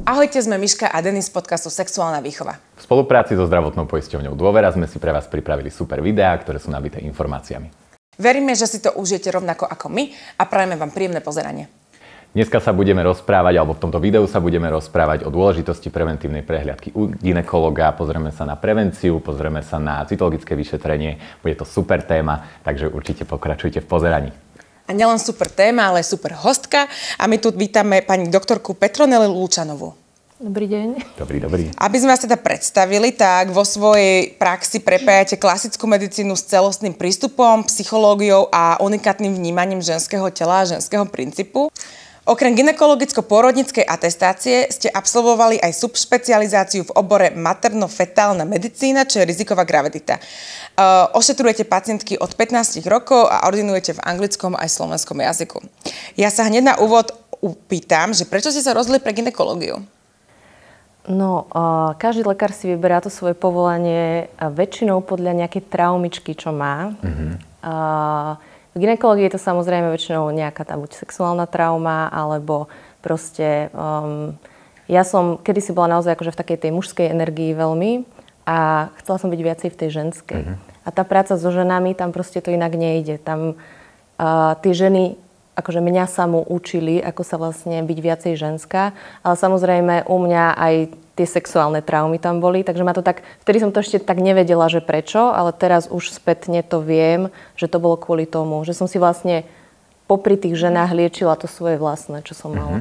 Ahojte, sme Miška a Denis z podcastu Sexuálna výchova. V spolupráci so zdravotnou poisťovňou Dôvera sme si pre vás pripravili super videá, ktoré sú nabité informáciami. Veríme, že si to užijete rovnako ako my a prajeme vám príjemné pozeranie. Dneska sa budeme rozprávať, alebo v tomto videu sa budeme rozprávať o dôležitosti preventívnej prehliadky u gynekologa. Pozrieme sa na prevenciu, pozrieme sa na cytologické vyšetrenie. Bude to super téma, takže určite pokračujte v pozeraní. A nielen super téma, ale super hostka. A my tu vítame pani doktorku Petronelu Lučanovú. Dobrý deň. Dobrý. Aby sme vás teda predstavili, tak vo svojej praxi prepájate klasickú medicínu s celostným prístupom, psychológiou a unikátnym vnímaním ženského tela a ženského princípu. Okrem gynekologicko-pôrodníckej atestácie ste absolvovali aj subšpecializáciu v obore materno-fetálna medicína, čo je riziková gravidita. Ošetrujete pacientky od 15 rokov a ordinujete v anglickom aj slovenskom jazyku. Ja sa hneď na úvod upýtam, že prečo ste sa rozhodli pre gynekológiu? No, každý lekár si vyberá to svoje povolanie väčšinou podľa nejakej traumičky, čo má. V gynekológii je to samozrejme väčšinou nejaká tá buď sexuálna trauma, alebo proste... ja som kedysi bola naozaj akože v takej tej mužskej energii veľmi a chcela som byť viacej v tej ženskej. A tá práca so ženami, tam proste to inak nejde. Tam tie ženy, akože mňa samú učili, ako sa vlastne byť viacej ženská, ale samozrejme u mňa aj tie sexuálne traumy tam boli, takže ma to tak, vtedy som to ešte tak nevedela, že prečo, ale teraz už spätne to viem, že to bolo kvôli tomu, že som si vlastne popri tých ženách liečila to svoje vlastné, čo som mala.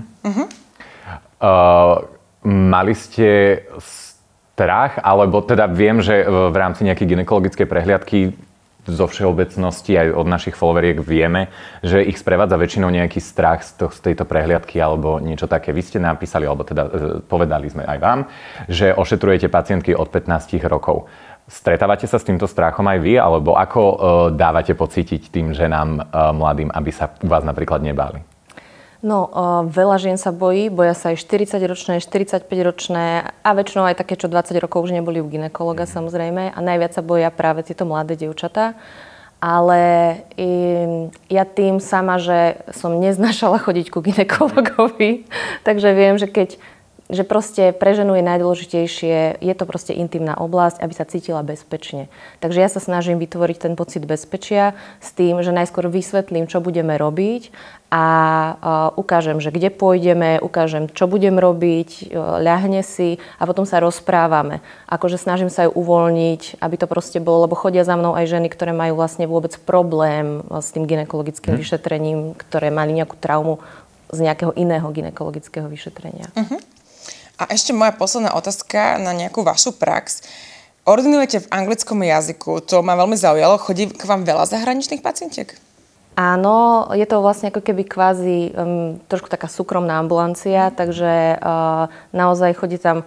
Mali ste strach, alebo teda viem, že v rámci nejakej gynekologickej prehliadky zo všeobecnosti aj od našich followeriek vieme, že ich sprevádza väčšinou nejaký strach z tejto prehliadky alebo niečo také. Vy ste napísali, alebo teda povedali sme aj vám, že ošetrujete pacientky od 15 rokov. Stretávate sa s týmto strachom aj vy, alebo ako dávate pocítiť tým ženám mladým, aby sa u vás napríklad nebáli? No, veľa žien sa boja sa aj 40-ročné, 45-ročné a väčšinou aj také, čo 20 rokov už neboli u gynekologa samozrejme a najviac sa boja práve tieto mladé dievčatá. Ale ja tým sama, že som neznášala chodiť ku gynekologovi, takže viem, že proste pre ženu je najdôležitejšie, je to proste intimná oblasť, aby sa cítila bezpečne. Takže ja sa snažím vytvoriť ten pocit bezpečia s tým, že najskôr vysvetlím, čo budeme robiť a ukážem, že kde pôjdeme, ukážem, čo budem robiť, ľahne si a potom sa rozprávame. Akože snažím sa ju uvoľniť, aby to proste bolo, lebo chodia za mnou aj ženy, ktoré majú vlastne vôbec problém s tým gynekologickým vyšetrením, ktoré mali nejakú traumu z nejakého iného gynekologického vyšetrenia. A ešte moja posledná otázka na nejakú vašu prax. Ordinujete v anglickom jazyku, to ma veľmi zaujalo. Chodí k vám veľa zahraničných pacientiek? Áno, je to vlastne ako keby kvázi trošku taká súkromná ambulancia, takže naozaj chodí tam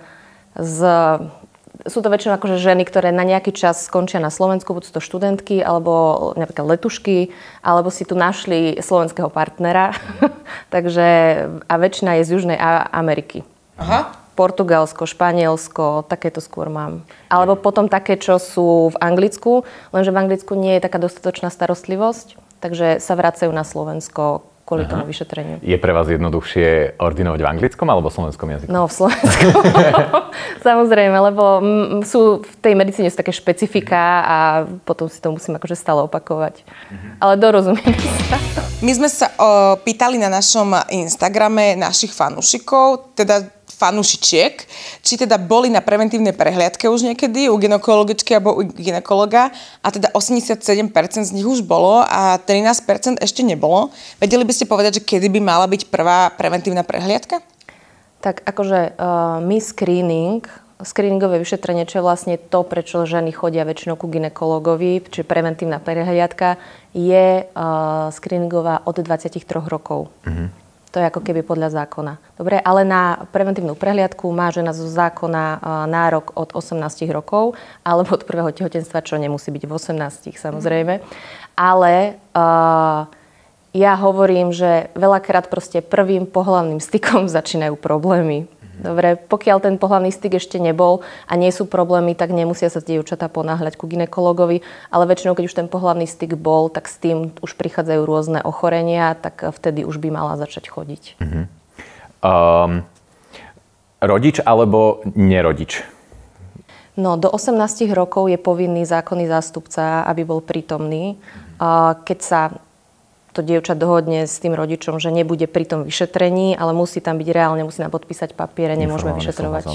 sú to väčšinou akože ženy, ktoré na nejaký čas skončia na Slovensku, buď sú to študentky, alebo napríklad letušky, alebo si tu našli slovenského partnera. Takže a väčšina je z Južnej Ameriky. Aha. Portugalsko, Španielsko, takéto skôr mám. Alebo potom také, čo sú v Anglicku, lenže v Anglicku nie je taká dostatočná starostlivosť, takže sa vracajú na Slovensko kvôli tomu vyšetreniu. Je pre vás jednoduchšie ordinovať v anglickom alebo slovenskom jazyku? No, v slovenskom. Samozrejme, lebo sú v tej medicíne sú také špecifika a potom si to musím akože stále opakovať. Ale dorozumieme sa. My sme sa pýtali na našom Instagrame našich fanúšikov, teda fanúšičiek, či teda boli na preventívnej prehliadke už niekedy u gynekologičky alebo u gynekologa a teda 87% z nich už bolo a 13% ešte nebolo. Vedeli by ste povedať, že kedy by mala byť prvá preventívna prehliadka? Tak akože screeningové vyšetrenie, čo je vlastne to, prečo ženy chodia väčšinou ku gynekologovi, čiže preventívna prehliadka, je screeningová od 23 rokov. To je ako keby podľa zákona. Dobre, ale na preventívnu prehliadku má žena zo zákona nárok od 18 rokov alebo od prvého tehotenstva, čo nemusí byť v 18 samozrejme. Ale ja hovorím, že veľakrát proste prvým pohlavným stykom začínajú problémy. Dobre, pokiaľ ten pohlavný styk ešte nebol a nie sú problémy, tak nemusia sa dievčatá ponáhľať ku gynekologovi, ale väčšinou, keď už ten pohlavný styk bol, tak s tým už prichádzajú rôzne ochorenia, tak vtedy už by mala začať chodiť. rodič alebo nerodič? No, do 18 rokov je povinný zákonný zástupca, aby bol prítomný. Keď sa to dievča dohodne s tým rodičom, že nebude pri tom vyšetrení, ale musí tam byť reálne, musí nám podpísať papiere, nemôžeme vyšetrovať.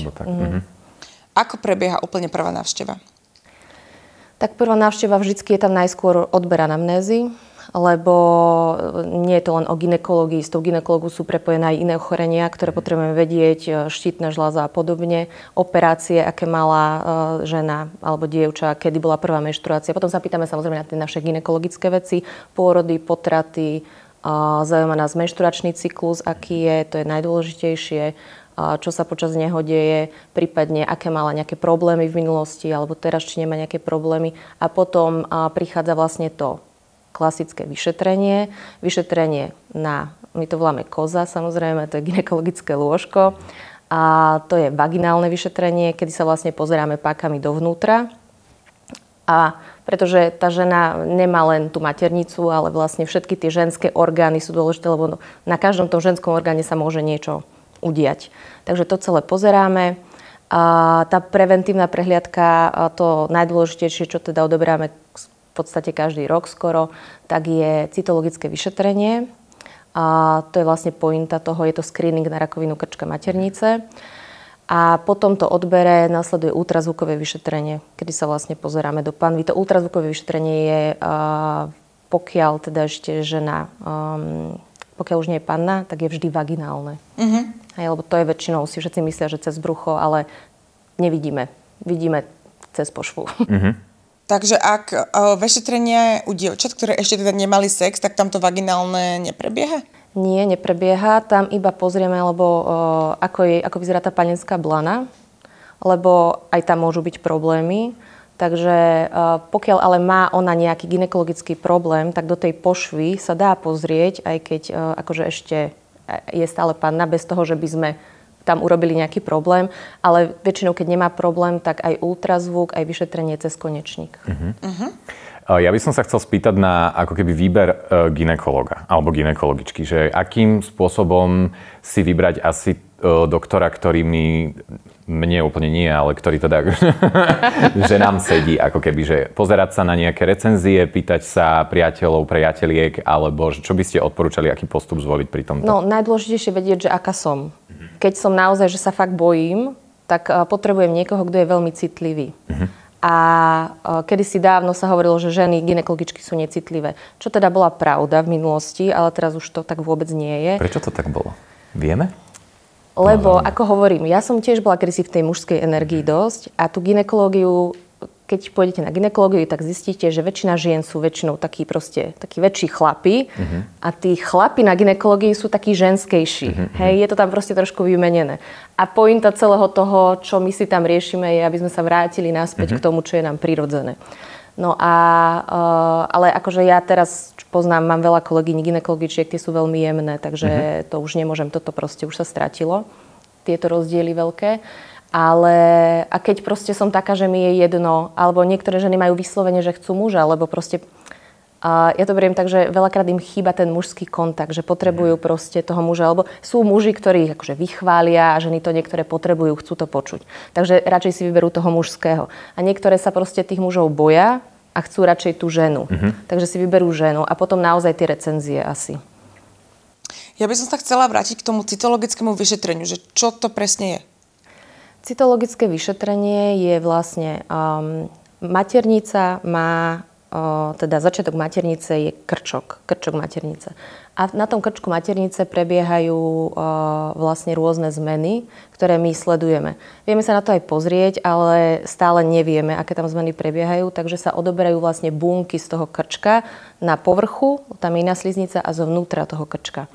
Ako prebieha úplne prvá návšteva? Tak prvá návšteva vždycky je tam najskôr odber anamnézy, lebo nie je to len o gynekológii. S tou gynekológiou sú prepojené aj iné ochorenia, ktoré potrebujeme vedieť, štítna žľaza a podobne, operácie, aké mala žena alebo dievča, kedy bola prvá menštruácia. Potom sa pýtame samozrejme na tie naše gynekologické veci, pôrody, potraty, zaujíma nás menštruačný cyklus, aký je, to je najdôležitejšie, čo sa počas neho deje, prípadne aké mala nejaké problémy v minulosti, alebo teraz, či nemá nejaké problémy. A potom prichádza vlastne to klasické vyšetrenie. Vyšetrenie my to voláme koza, samozrejme, to je gynekologické lôžko. A to je vaginálne vyšetrenie, kedy sa vlastne pozeráme pákami dovnútra. A pretože tá žena nemá len tú maternicu, ale vlastne všetky tie ženské orgány sú dôležité, lebo na každom tom ženskom orgáne sa môže niečo udiať. Takže to celé pozeráme. A tá preventívna prehliadka, to najdôležitejšie, čo teda odoberáme v podstate každý rok skoro, tak je cytologické vyšetrenie. A to je vlastne pointa toho, je to screening na rakovinu krčka maternice. A po tomto odbere nasleduje ultrazvukové vyšetrenie, kedy sa vlastne pozeráme do panvy. To ultrazvukové vyšetrenie je, pokiaľ teda ešte žena, pokiaľ už nie je panna, tak je vždy vaginálne. Lebo to je väčšinou, si všetci myslia, že cez brucho, ale nevidíme. Vidíme cez pošvu. Takže ak vyšetrenie u dievčat, ktoré ešte teda nemali sex, tak tam to vaginálne neprebieha? Nie, neprebieha. Tam iba pozrieme, lebo ako vyzerá tá panenská blana, lebo aj tam môžu byť problémy. Takže pokiaľ ale má ona nejaký gynekologický problém, tak do tej pošvy sa dá pozrieť, aj keď akože ešte je stále panna, bez toho, že by sme tam urobili nejaký problém, ale väčšinou, keď nemá problém, tak aj ultrazvuk, aj vyšetrenie cez konečník. Ja by som sa chcel spýtať na ako keby výber gynekologa alebo gynekologičky, že akým spôsobom si vybrať asi doktora, ktorý mne úplne nie, ale ktorý teda že nám sedí, ako keby, že pozerať sa na nejaké recenzie, pýtať sa priateľov, priateliek, alebo čo by ste odporúčali, aký postup zvoliť pri tomto? No, najdôležitejšie vedieť, že aká som. Keď som naozaj, že sa fakt bojím, tak potrebujem niekoho, kto je veľmi citlivý. A kedysi dávno sa hovorilo, že ženy gynekologičky sú necitlivé. Čo teda bola pravda v minulosti, ale teraz už to tak vôbec nie je. Prečo to tak bolo? Vieme? Lebo, ako hovorím, ja som tiež bola kedysi v tej mužskej energii dosť a tú gynekológiu, keď pôjdete na gynekológiu, tak zistíte, že väčšina žien sú väčšinou takí väčší chlapi a tí chlapi na gynekológii sú takí ženskejší. Hej, je to tam proste trošku vymenené. A pointa celého toho, čo my si tam riešime, je, aby sme sa vrátili naspäť k tomu, čo je nám prirodzené. No a, ale akože ja teraz poznám, mám veľa kolegyň gynekologičiek, tie sú veľmi jemné, takže to už nemôžem, toto proste už sa stratilo, tieto rozdiely veľké. Ale a keď proste som taká, že mi je jedno, alebo niektoré ženy majú vyslovene, že chcú muža, lebo proste ja to beriem tak, že veľakrát im chýba ten mužský kontakt, že potrebujú proste toho muža, alebo sú muži, ktorí akože vychvália a ženy to niektoré potrebujú, chcú to počuť. Takže radšej si vyberú toho mužského. A niektoré sa proste tých mužov boja a chcú radšej tú ženu. Takže si vyberú ženu a potom naozaj tie recenzie asi. Ja by som sa chcela vrátiť k tomu cytologickému vyšetreniu, že čo to presne je? Cytologické vyšetrenie je vlastne maternica má teda začiatok maternice je krčok maternice. A na tom krčku maternice prebiehajú vlastne rôzne zmeny, ktoré my sledujeme. Vieme sa na to aj pozrieť, ale stále nevieme, aké tam zmeny prebiehajú, takže sa odoberajú vlastne bunky z toho krčka na povrchu, tam je iná sliznica a zovnútra toho krčka.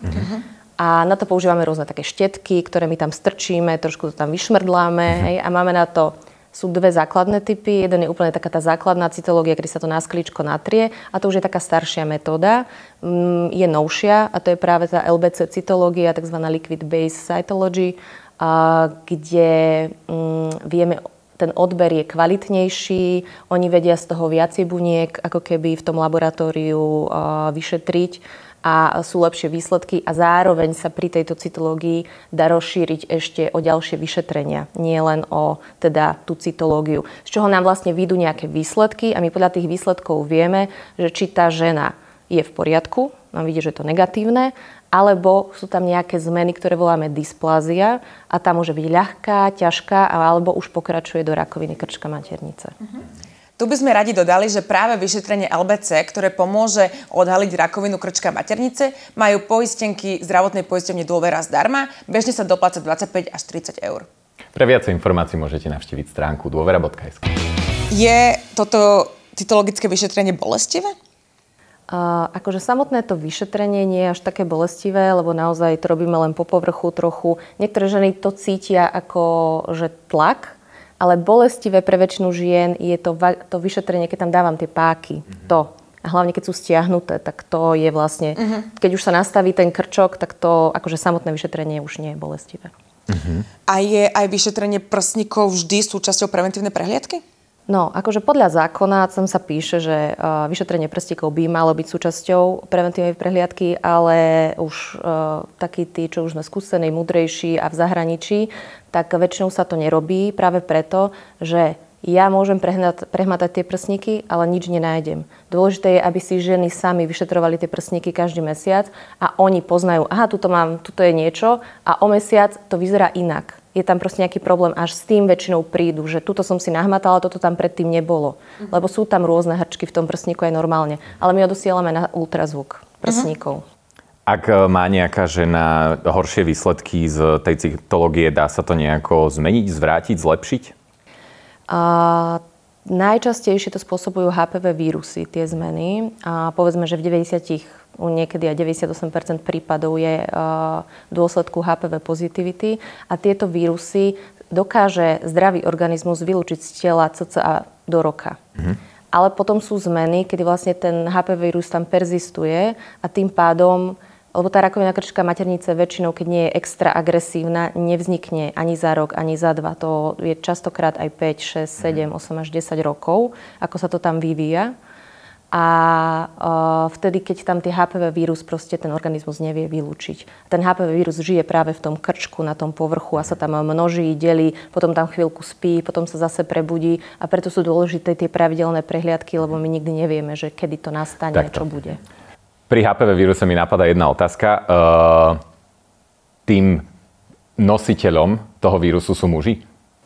A na to používame rôzne také štetky, ktoré my tam strčíme, trošku to tam vyšmrdláme, hej, a máme na to sú dve základné typy. Jeden je úplne taká tá základná cytológia, kedy sa to na sklíčko natrie a to už je taká staršia metóda. Je novšia a to je práve tá LBC cytológia, takzvaná Liquid Base Cytology, kde vieme, ten odber je kvalitnejší, oni vedia z toho viacej buniek, ako keby v tom laboratóriu vyšetriť a sú lepšie výsledky a zároveň sa pri tejto cytológii dá rozšíriť ešte o ďalšie vyšetrenia, nie len o teda tú cytológiu. Z čoho nám vlastne vyjdú nejaké výsledky a my podľa tých výsledkov vieme, že či tá žena je v poriadku, nám vidie, že je to negatívne, alebo sú tam nejaké zmeny, ktoré voláme dysplázia a tá môže byť ľahká, ťažká, alebo už pokračuje do rakoviny krčka maternice. Tu by sme radi dodali, že práve vyšetrenie LBC, ktoré pomôže odhaliť rakovinu krčka maternice, majú poistenky zdravotnej poisťovne Dôvera zdarma. Bežne sa dopláca 25 až 30 eur. Pre viac informácií môžete navštíviť stránku dôvera.sk. Je toto cytologické vyšetrenie bolestivé? Akože samotné to vyšetrenie nie je až také bolestivé, lebo naozaj to robíme len po povrchu trochu. Niektoré ženy to cítia ako že tlak, ale bolestivé pre väčšinu žien je to vyšetrenie, keď tam dávam tie páky. To. A hlavne, keď sú stiahnuté, tak to je vlastne... Keď už sa nastaví ten krčok, tak to akože samotné vyšetrenie už nie je bolestivé. A je aj vyšetrenie prsníkov vždy súčasťou preventívnej prehliadky? No, akože podľa zákona tam sa píše, že vyšetrenie prstíkov by malo byť súčasťou preventívnej prehliadky, ale už takí tí, čo už sme skúsení, múdrejší a v zahraničí, tak väčšinou sa to nerobí práve preto, že ja môžem prehmatať tie prsníky, ale nič nenájdem. Dôležité je, aby si ženy sami vyšetrovali tie prsníky každý mesiac a oni poznajú, aha, tuto je niečo a o mesiac to vyzerá inak. Je tam proste nejaký problém, až s tým väčšinou prídu, že tuto som si nahmatala, toto tam predtým nebolo. Lebo sú tam rôzne hrčky v tom prsníku aj normálne. Ale my odosielame na ultrazvuk prsníkov. Ak má nejaká žena horšie výsledky z tej cytológie, dá sa to nejako zmeniť, zvrátiť, zlepšiť? Najčastejšie to spôsobujú HPV vírusy, tie zmeny. A povedzme, že v niekedy aj 98% prípadov je v dôsledku HPV pozitivity a tieto vírusy dokáže zdravý organizmus vylúčiť z tela cca do roka. Ale potom sú zmeny, kedy vlastne ten HPV vírus tam perzistuje a tým pádom, lebo tá rakovina krčka maternice väčšinou, keď nie je extra agresívna, nevznikne ani za rok, ani za dva. To je častokrát aj 5, 6, 7, 8 až 10 rokov, ako sa to tam vyvíja. A vtedy, keď tam tie HPV vírus proste ten organizmus nevie vylúčiť. Ten HPV vírus žije práve v tom krčku, na tom povrchu a sa tam množí, delí, potom tam chvíľku spí, potom sa zase prebudí a preto sú dôležité tie pravidelné prehliadky, lebo my nikdy nevieme, že kedy to nastane, čo bude. Pri HPV víruse mi napadá jedna otázka. Tým nositeľom toho vírusu sú muži?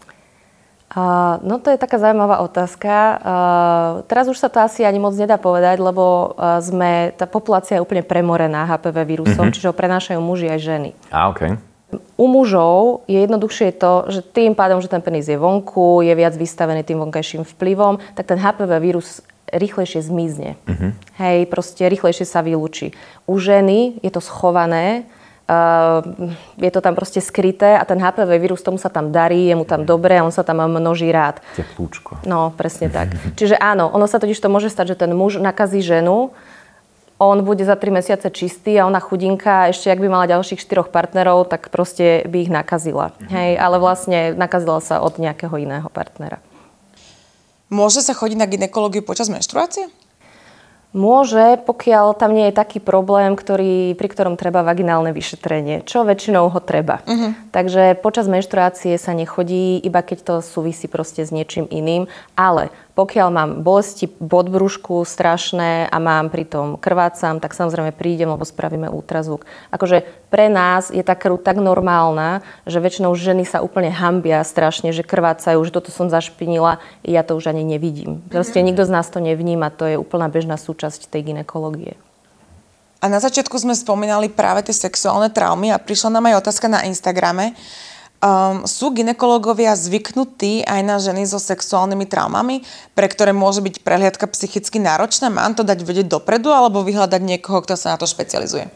No to je taká zaujímavá otázka. Teraz už sa to asi ani moc nedá povedať, lebo tá populácia je úplne premorená HPV vírusom, čiže ho prenášajú muži aj ženy. Okay. U mužov je jednoduchšie to, že tým pádom, že ten penis je vonku, je viac vystavený tým vonkajším vplyvom, tak ten HPV vírus rýchlejšie zmizne. Hej, proste rýchlejšie sa vylúči. U ženy je to schované, je to tam proste skryté a ten HPV vírus, tomu sa tam darí, je mu tam dobre a on sa tam množí rád. Teplúčko. No, presne tak. Čiže áno, ono sa totiž to môže stať, že ten muž nakazí ženu, on bude za 3 mesiace čistý a ona chudinka, ešte ak by mala ďalších 4 partnerov, tak proste by ich nakazila. Hej, ale vlastne nakazila sa od nejakého iného partnera. Môže sa chodiť na gynekológiu počas menštruácie? Môže, pokiaľ tam nie je taký problém, pri ktorom treba vaginálne vyšetrenie, čo väčšinou ho treba. Takže počas menštruácie sa nechodí, iba keď to súvisí proste s niečím iným, ale pokiaľ mám bolesti podbrúšku strašné a mám pritom krvácam, tak samozrejme prídem, lebo spravíme ultrazvuk. Akože pre nás je tá krv tak normálna, že väčšinou ženy sa úplne hanbia strašne, že krvácajú, že toto som zašpinila, ja to už ani nevidím. Proste nikto z nás to nevníma, to je úplná bežná súčasť tej gynekológie. A na začiatku sme spomínali práve tie sexuálne traumy a prišla nám aj otázka na Instagrame. Sú gynekológovia zvyknutí aj na ženy so sexuálnymi traumami, pre ktoré môže byť prehliadka psychicky náročná? Mám to dať vedieť dopredu alebo vyhľadať niekoho, kto sa na to špecializuje?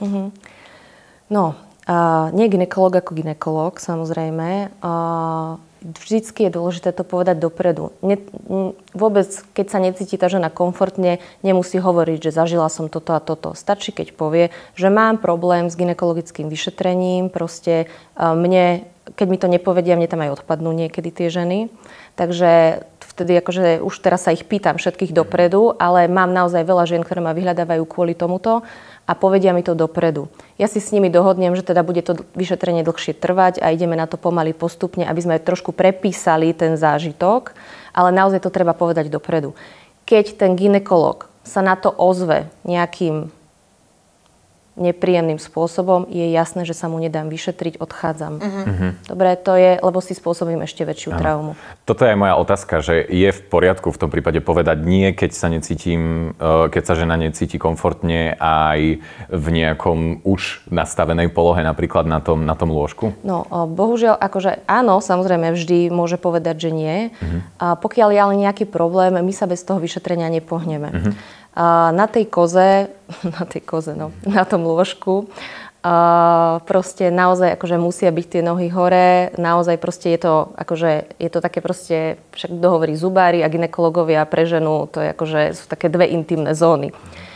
No, nie gynekológ ako gynekológ, samozrejme. Vždycky je dôležité to povedať dopredu. Vôbec, keď sa necíti tá žena komfortne, nemusí hovoriť, že zažila som toto a toto. Stačí, keď povie, že mám problém s gynekologickým vyšetrením, proste keď mi to nepovedia, mne tam aj odpadnú niekedy tie ženy. Takže vtedy akože už teraz sa ich pýtam všetkých dopredu, ale mám naozaj veľa žien, ktoré ma vyhľadávajú kvôli tomuto. a povedia mi to dopredu. Ja si s nimi dohodnem, že teda bude to vyšetrenie dlhšie trvať a ideme na to pomaly postupne, aby sme trošku prepísali ten zážitok, ale naozaj to treba povedať dopredu. Keď ten gynekolog sa na to ozve nejakým nepríjemným spôsobom, je jasné, že sa mu nedám vyšetriť, odchádzam. Dobre, to je, lebo si spôsobím ešte väčšiu traumu. Toto je aj moja otázka, že je v poriadku v tom prípade povedať nie, keď sa žena necíti komfortne aj v nejakom už nastavenej polohe, napríklad na tom lôžku? No, bohužiaľ, akože áno, samozrejme, vždy môže povedať, že nie. A pokiaľ je ale nejaký problém, my sa bez toho vyšetrenia nepohneme. Na tej koze, na tom lôžku, proste naozaj akože musia byť tie nohy hore, naozaj proste je to také proste, však kto hovorí zubári a gynekológovia pre ženu, to je akože sú také dve intimné zóny.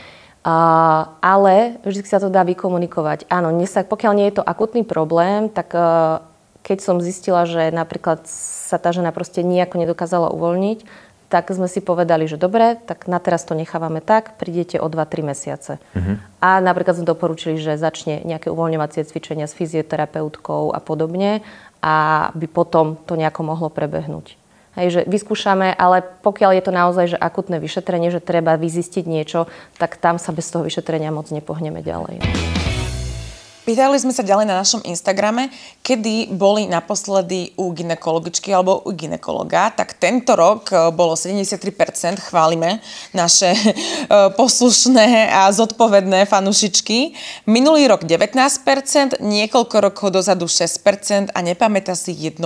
Ale vždy sa to dá vykomunikovať. Áno, pokiaľ nie je to akutný problém, tak keď som zistila, že napríklad sa tá žena proste nejako nedokázala uvoľniť, tak sme si povedali, že dobre, tak na teraz to nechávame tak, prídete o 2-3 mesiace. A napríklad sme doporučili, že začne nejaké uvoľňovacie cvičenia s fyzioterapeutkou a podobne, a by potom to nejako mohlo prebehnúť. Hej, že vyskúšame, ale pokiaľ je to naozaj že akutné vyšetrenie, že treba vyzistiť niečo, tak tam sa bez toho vyšetrenia moc nepohneme ďalej. Pýtali sme sa ďalej na našom Instagrame, kedy boli naposledy u gynekologičky alebo u gynekologa, tak tento rok bolo 73%, chválime naše poslušné a zodpovedné fanušičky. Minulý rok 19%, niekoľko rokov dozadu 6% a nepamätá si 1%.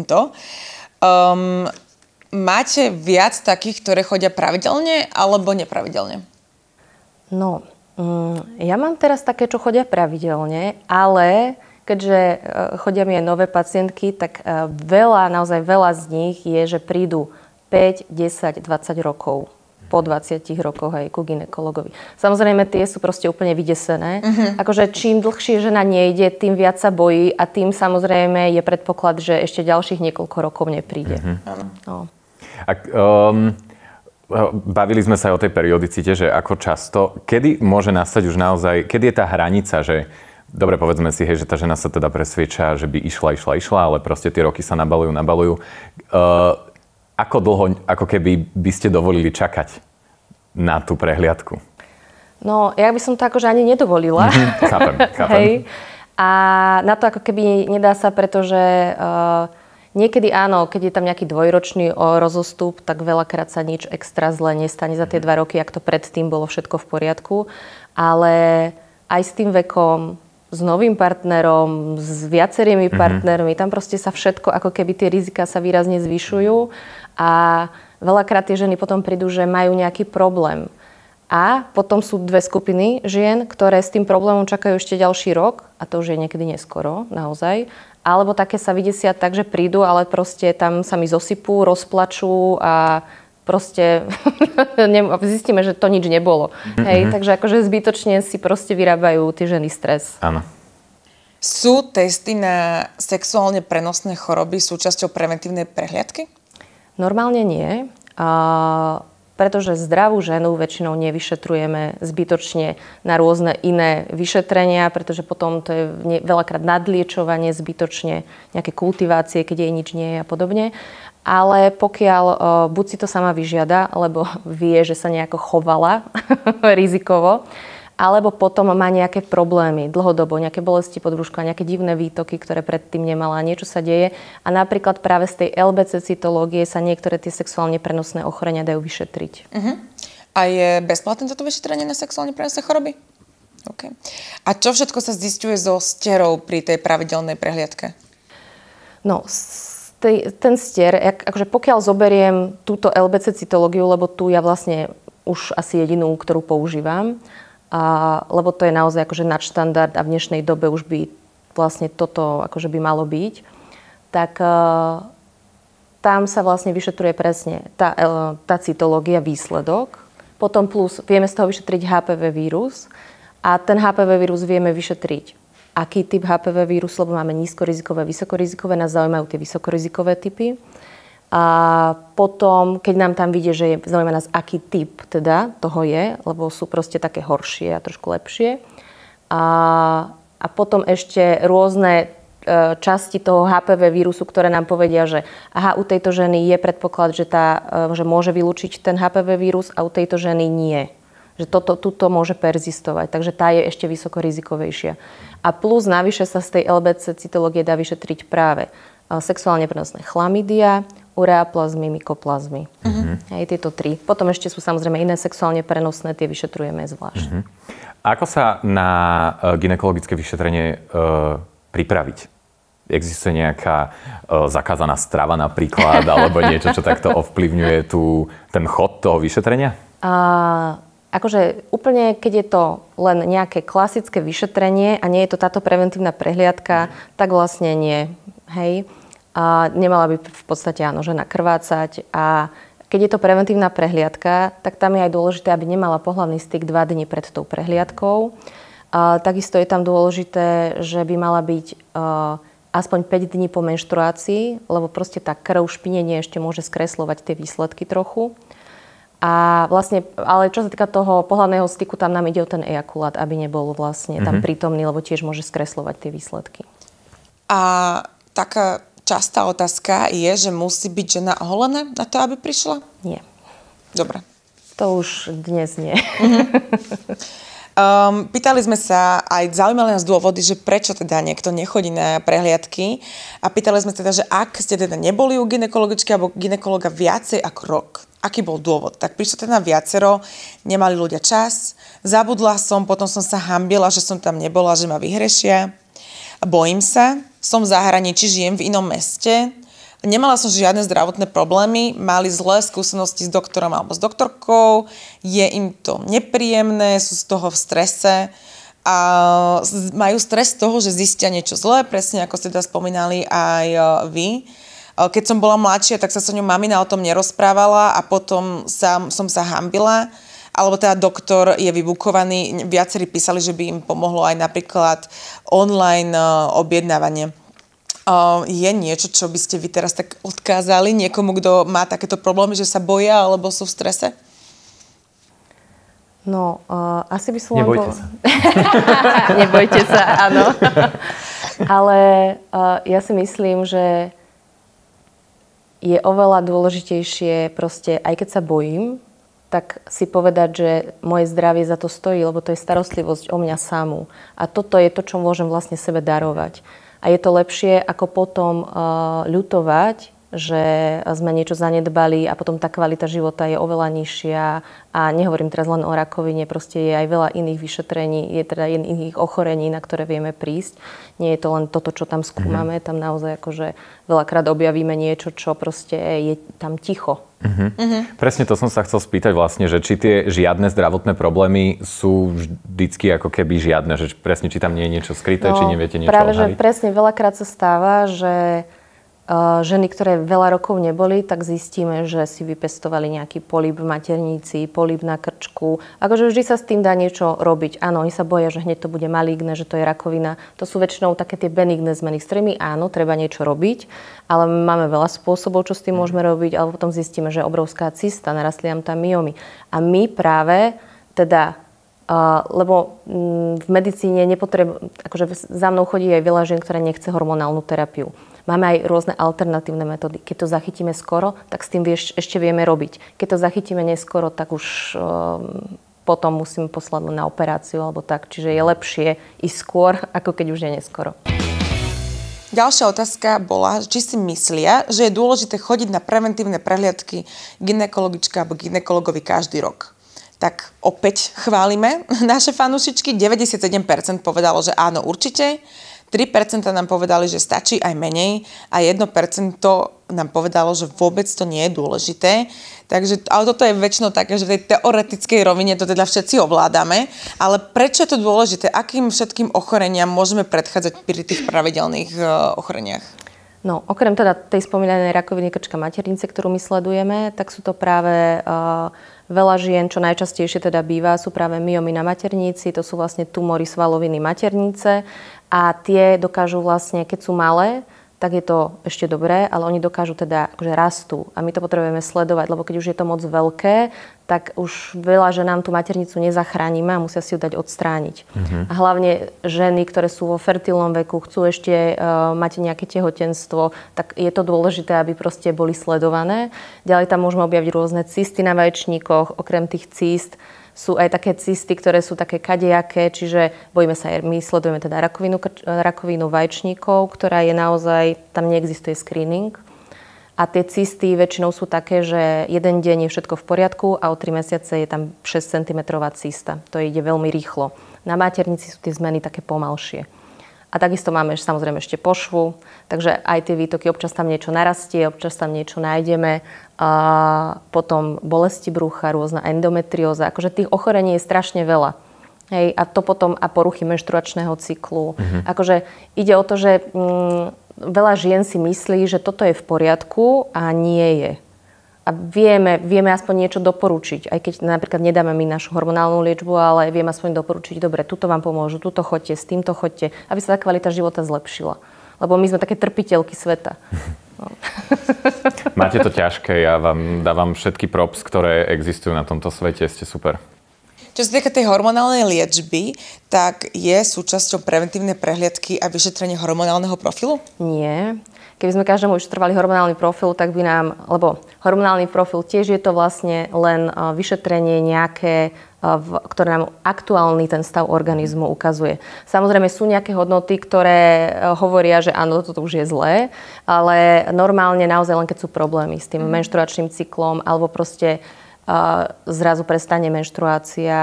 Máte viac takých, ktoré chodia pravidelne alebo nepravidelne? No, ja mám teraz také, čo chodia pravidelne, ale keďže chodia mi aj nové pacientky, tak naozaj veľa z nich je, že prídu 5, 10, 20 rokov po 20 rokoch aj ku gynekologovi. Samozrejme, tie sú proste úplne vydesené. Akože čím dlhšie žena nejde, tým viac sa bojí a tým samozrejme je predpoklad, že ešte ďalších niekoľko rokov nepríde. No. Bavili sme sa aj o tej periodicite, že ako často, kedy môže nastať už naozaj, kedy je tá hranica, že dobre, povedzme si, hej, že tá žena sa teda presvieča, že by išla, ale proste tie roky sa nabalujú. Ako dlho, ako keby by ste dovolili čakať na tú prehliadku? No, ja by som to akože ani nedovolila. Chápem. Hej. A na to ako keby nedá sa, pretože niekedy áno, keď je tam nejaký dvojročný rozostup, tak veľakrát sa nič extra zle nestane za tie 2 roky, ak to predtým bolo všetko v poriadku. Ale aj s tým vekom, s novým partnerom, s viacerými partnermi, tam proste sa všetko, ako keby tie rizika sa výrazne zvyšujú a veľakrát tie ženy potom prídu, že majú nejaký problém. A potom sú 2 skupiny žien, ktoré s tým problémom čakajú ešte ďalší rok, a to už je niekedy neskoro, naozaj. Alebo také sa vydesia tak, že prídu, ale proste tam sa mi zosypú, rozplačú a proste zistíme, že to nič nebolo. Hej, takže akože zbytočne si proste vyrábajú tie ženy stres. Áno. Sú testy na sexuálne prenosné choroby súčasťou preventívnej prehliadky? Normálne nie. Pretože zdravú ženu väčšinou nevyšetrujeme zbytočne na rôzne iné vyšetrenia, pretože potom to je veľakrát nadliečovanie zbytočne, nejaké kultivácie, keď jej nič nie je a podobne. Ale pokiaľ buď si to sama vyžiada, lebo vie, že sa nejako chovala rizikovo, alebo potom má nejaké problémy dlhodobo, nejaké bolesti podbrúška, nejaké divné výtoky, ktoré predtým nemala, niečo sa deje. A napríklad práve z tej LBC cytológie sa niektoré tie sexuálne prenosné ochorenia dajú vyšetriť. A je bezplatné toto vyšetrenie na sexuálne prenosné choroby? Okay. A čo všetko sa zisťuje so sterou pri tej pravidelnej prehliadke? No, ten stier, akože pokiaľ zoberiem túto LBC cytológiu, lebo tu ja vlastne už asi jedinú, ktorú používam, lebo to je naozaj akože nadštandard a v dnešnej dobe už by vlastne toto akože by malo byť, tak tam sa vlastne vyšetruje presne tá cytológia, výsledok. Potom plus vieme z toho vyšetriť HPV vírus a ten HPV vírus vieme vyšetriť. Aký typ HPV vírusu, lebo máme nízkorizikové, vysokorizikové, nás zaujímajú tie vysokorizikové typy. A potom, keď nám tam vidie, že je, zaujíma nás, aký typ teda toho je, lebo sú proste také horšie a trošku lepšie. A potom ešte rôzne časti toho HPV vírusu, ktoré nám povedia, že aha, u tejto ženy je predpoklad, že môže vylúčiť ten HPV vírus a u tejto ženy nie. Že tuto môže perzistovať, takže tá je ešte vysoko rizikovejšia. A plus navyše sa z tej LBC cytológie dá vyšetriť práve sexuálne prenosné chlamydia, ureaplazmy, mykoplazmy. Aj tieto 3. Potom ešte sú samozrejme iné sexuálne prenosné, tie vyšetrujeme zvlášť. Ako sa na gynekologické vyšetrenie pripraviť? Existuje nejaká zakázaná strava napríklad, alebo niečo, čo takto ovplyvňuje ten chod toho vyšetrenia? Akože úplne, keď je to len nejaké klasické vyšetrenie a nie je to táto preventívna prehliadka, tak vlastne nie. Hej. A nemala by v podstate žena krvácať. A keď je to preventívna prehliadka, tak tam je aj dôležité, aby nemala pohlavný styk 2 dni pred tou prehliadkou. A takisto je tam dôležité, že by mala byť aspoň 5 dní po menštruácii, lebo proste tá krv, špinenie ešte môže skresľovať tie výsledky trochu. A vlastne, ale čo sa týka toho pohlavného styku, tam nám ide o ten ejakulát, aby nebol vlastne tam prítomný, lebo tiež môže skresľovať tie výsledky. A taká častá otázka je, že musí byť žena oholená na to, aby prišla? Nie. Dobre. To už dnes nie. Pýtali sme sa, aj zaujímali nás dôvody, že prečo teda niekto nechodí na prehliadky. A pýtali sme teda, že ak ste teda neboli u gynekologičky alebo gynekologa viacej ako rok, aký bol dôvod? Tak prišlo teda viacero, nemali ľudia čas, zabudla som, potom som sa hanbila, že som tam nebola, že ma vyhrešia. Bojím sa, som v zahraničí, žijem v inom meste, nemala som žiadne zdravotné problémy, mali zlé skúsenosti s doktorom alebo s doktorkou, je im to nepríjemné, sú z toho v strese a majú stres z toho, že zistia niečo zlé, presne ako ste teda spomínali aj vy. Keď som bola mladšia, tak sa so ňou mamina o tom nerozprávala a potom som sa hanbila. Alebo teda doktor je vybukovaný. Viacerí písali, že by im pomohlo aj napríklad online objednávanie. Je niečo, čo by ste vy teraz tak odkázali niekomu, kto má takéto problémy, že sa boja alebo sú v strese? No, asi by som... Nebojte sa. Nebojte sa, áno. Ale ja si myslím, že je oveľa dôležitejšie proste, aj keď sa bojím, tak si povedať, že moje zdravie za to stojí, lebo to je starostlivosť o mňa samú. A toto je to, čo môžem vlastne sebe darovať. A je to lepšie, ako potom ľutovať, že sme niečo zanedbali a potom tá kvalita života je oveľa nižšia. A nehovorím teraz len o rakovine, proste je aj veľa iných vyšetrení, je teda iných ochorení, na ktoré vieme prísť. Nie je to len toto, čo tam skúmame, tam naozaj akože veľakrát objavíme niečo, čo proste je tam ticho. Presne to som sa chcel spýtať vlastne, že či tie žiadne zdravotné problémy sú vždycky ako keby žiadne, že presne či tam nie je niečo skryté, či neviete niečo práve, odhaliť. že presne veľakrát sa stáva, že ženy, ktoré veľa rokov neboli, tak zistíme, že si vypestovali nejaký políp v maternici, políp na krčku. Akože vždy sa s tým dá niečo robiť. Áno, oni sa boja, že hneď to bude maligné, že to je rakovina. To sú väčšinou také tie benigné zmeny, s ktorými áno, treba niečo robiť, ale máme veľa spôsobov, čo s tým môžeme robiť, ale potom zistíme, že je obrovská cysta, narastli nám tam myomy. A my práve teda lebo v medicíne akože za mnou chodí aj veľa žien, ktoré nechce hormonálnu terapiu. Máme aj rôzne alternatívne metódy. Keď to zachytíme skoro, tak s tým ešte vieme robiť. Keď to zachytíme neskoro, tak už potom musíme poslať na operáciu alebo tak. Čiže je lepšie ísť skôr, ako keď už je neskoro. Ďalšia otázka bola, či si myslia, že je dôležité chodiť na preventívne prehliadky gynekologička alebo gynekologovi každý rok. Tak opäť chválime naše fanúšičky. 97% povedalo, že áno, určite. 3% nám povedali, že stačí aj menej a 1% nám povedalo, že vôbec to nie je dôležité. Takže, ale toto je väčšinou také, že v tej teoretickej rovine to teda všetci ovládame. Ale prečo je to dôležité? Akým všetkým ochoreniam môžeme predchádzať pri tých pravidelných ochoreniach? No, okrem teda tej spomínanej rakoviny krčka maternice, ktorú my sledujeme, tak sú to práve veľa žien, čo najčastejšie teda býva, sú práve myomy na maternici, to sú vlastne tumory svaloviny maternice a tie dokážu vlastne, keď sú malé, tak je to ešte dobré, ale oni dokážu teda, že rastú a my to potrebujeme sledovať, lebo keď už je to moc veľké, tak už veľa ženám tú maternicu nezachránime a musia si ju dať odstrániť. A hlavne ženy, ktoré sú vo fertilnom veku, chcú ešte mať nejaké tehotenstvo, tak je to dôležité, aby proste boli sledované. Ďalej tam môžeme objaviť rôzne cysty na vaječníkoch, okrem tých cyst sú aj také cysty, ktoré sú také kadejaké, čiže my sledujeme teda rakovinu vaječníkov, ktorá je naozaj, tam neexistuje screening. A tie cysty väčšinou sú také, že jeden deň je všetko v poriadku a o 3 mesiace je tam 6 cm cysta. To ide veľmi rýchlo. Na maternici sú tie zmeny také pomalšie. A takisto máme samozrejme ešte pošvu, takže aj tie výtoky, občas tam niečo narastie, občas tam niečo nájdeme. A potom bolesti brucha, rôzna endometrióza, akože tých ochorení je strašne veľa. Hej, a to potom a poruchy menštruačného cyklu. Akože ide o to, že veľa žien si myslí, že toto je v poriadku a nie je. A vieme aspoň niečo doporučiť, aj keď napríklad nedáme my našu hormonálnu liečbu, ale vieme aspoň doporučiť, dobre, tuto vám pomôžu, tuto choďte, s týmto choďte, aby sa tá kvalita života zlepšila. Lebo my sme také trpiteľky sveta. No. Máte to ťažké, ja vám dávam všetky props, ktoré existujú na tomto svete, ste super. Čo sa týka tej hormonálnej liečby, tak je súčasťou preventívnej prehliadky a vyšetrenie hormonálneho profilu? Nie. Keby sme každému vyšetrovali hormonálny profil, tak by nám, lebo hormonálny profil tiež je to vlastne len vyšetrenie nejaké, ktoré nám aktuálny ten stav organizmu ukazuje. Samozrejme sú nejaké hodnoty, ktoré hovoria, že áno, toto už je zlé, ale normálne naozaj len keď sú problémy s tým menštruačným cyklom alebo proste zrazu prestane menštruácia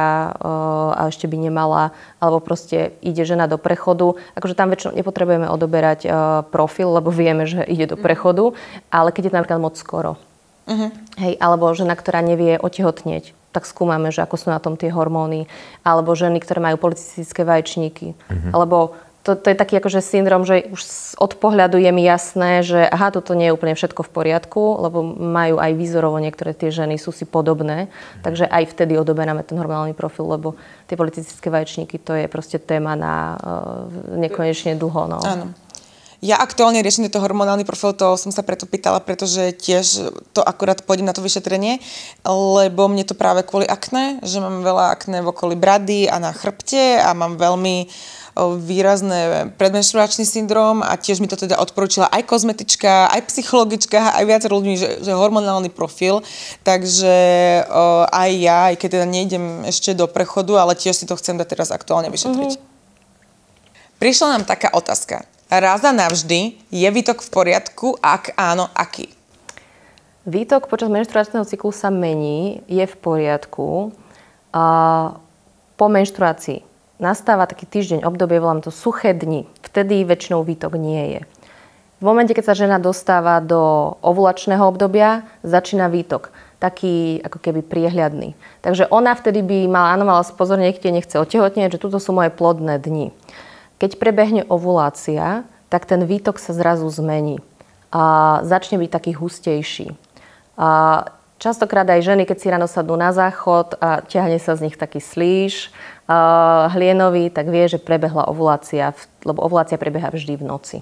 a ešte by nemala, alebo proste ide žena do prechodu. Akože tam väčšinou nepotrebujeme odoberať profil, lebo vieme, že ide do prechodu, ale keď je to napríklad moc skoro. Hej, alebo žena, ktorá nevie otehotnieť, tak skúmame, že ako sú na tom tie hormóny. Alebo ženy, ktoré majú polycystické vaječníky. Alebo to je taký akože syndrom, že už od pohľadu je mi jasné, že aha, toto nie je úplne všetko v poriadku, lebo majú aj výzorovo niektoré tie ženy, sú si podobné. Takže aj vtedy odoberáme ten hormonálny profil, lebo tie polycystické vaječníky, to je proste téma na nekonečne dlho. No. Áno. Ja aktuálne riešim tento hormonálny profil, to som sa preto pýtala, pretože tiež to akurát pôjdem na to vyšetrenie, lebo mne to práve kvôli akné, že mám veľa akné v okolí brady a na chrbte a mám veľmi výrazné predmenštruačný syndrom a tiež mi to teda odporúčila aj kozmetička, aj psychologička, aj viac ľudí, že hormonálny profil. Takže aj ja, aj keď teda nejdem ešte do prechodu, ale tiež si to chcem dať teraz aktuálne vyšetriť. Prišla nám taká otázka. Raz a navždy je výtok v poriadku? Ak áno, aký? Výtok počas menštruačného cyklu sa mení, je v poriadku. Po menštruácii nastáva taký týždeň obdobie, volám to suché dni. Vtedy väčšinou výtok nie je. V momente, keď sa žena dostáva do ovulačného obdobia, začína výtok. Taký ako keby priehľadný. Takže ona vtedy by mala pozor, niekde nechce otehotnieť, že tuto sú moje plodné dni. Keď prebehne ovulácia, tak ten výtok sa zrazu zmení. A začne byť taký hustejší. A častokrát aj ženy, keď si ráno sadnú na záchod a ťahne sa z nich taký slíž hlienový, tak vie, že prebehla ovulácia, lebo ovulácia prebieha vždy v noci.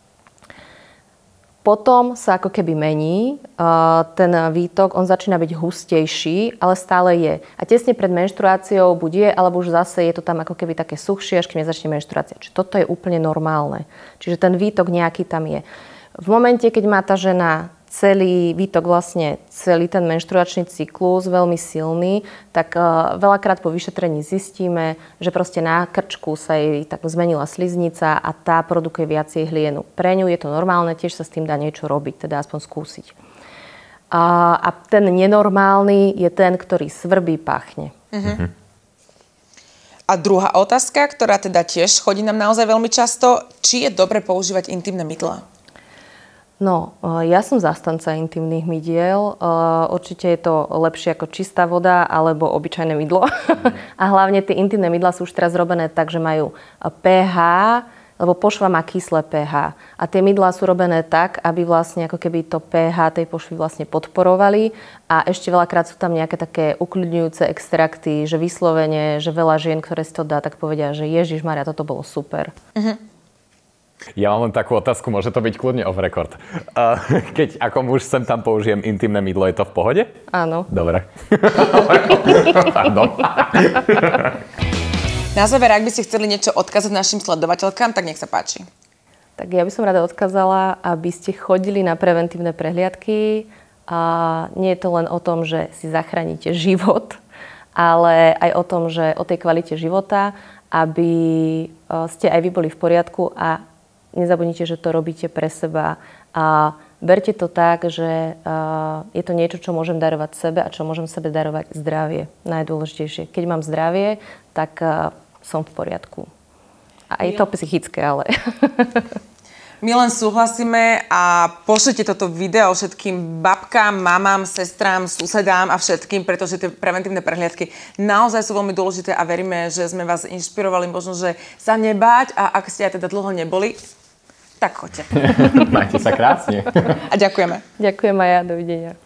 Potom sa ako keby mení ten výtok, on začína byť hustejší, ale stále je. A tesne pred menštruáciou buď je, alebo už zase je to tam ako keby také suchšie, až kým nezačne menštruácia. Čiže toto je úplne normálne. Čiže ten výtok nejaký tam je. V momente, keď má tá žena celý výtok, vlastne celý ten menštruačný cyklus veľmi silný, tak veľakrát po vyšetrení zistíme, že proste na krčku sa jej tak zmenila sliznica a tá produkuje viacej hlienu. Pre ňu je to normálne, tiež sa s tým dá niečo robiť, teda aspoň skúsiť. A ten nenormálny je ten, ktorý svrbí, pachne. A druhá otázka, ktorá teda tiež chodí nám naozaj veľmi často, či je dobre používať intimné mydlá? No, ja som zastanca intimných mydiel. Určite je to lepšie ako čistá voda alebo obyčajné mydlo. A hlavne tie intimné mydlá sú už teraz robené tak, že majú pH, lebo pošva má kyslé pH. A tie mydlá sú robené tak, aby vlastne ako keby to pH tej pošvy vlastne podporovali. A ešte veľakrát sú tam nejaké také ukľudňujúce extrakty, že vyslovene, že veľa žien, ktoré si to dá, tak povedia, že Ježišmaria, toto bolo super. Ja mám len takú otázku, môže to byť kľudne off record. Keď ako muž sem tam použijem intimné mydlo, je to v pohode? Áno. Dobre. Pardon. Na záver, ak by ste chceli niečo odkázať našim sledovateľkám, tak nech sa páči. Tak ja by som rada odkázala, aby ste chodili na preventívne prehliadky. A nie je to len o tom, že si zachránite život, ale aj o tom, že o tej kvalite života, aby ste aj vy boli v poriadku a nezabudnite, že to robíte pre seba a berte to tak, že je to niečo, čo môžem darovať sebe a čo môžem sebe darovať zdravie. Najdôležitejšie. Keď mám zdravie, tak som v poriadku. A je to psychické, ale... My len súhlasíme a pošlite toto video všetkým babkám, mamám, sestrám, susedám a všetkým, pretože tie preventívne prehliadky naozaj sú veľmi dôležité a veríme, že sme vás inšpirovali možno, že sa nebáť a ak ste aj teda dlho neboli, tak choďte. Majte sa krásne. A ďakujeme. Ďakujem aj ja, dovidenia.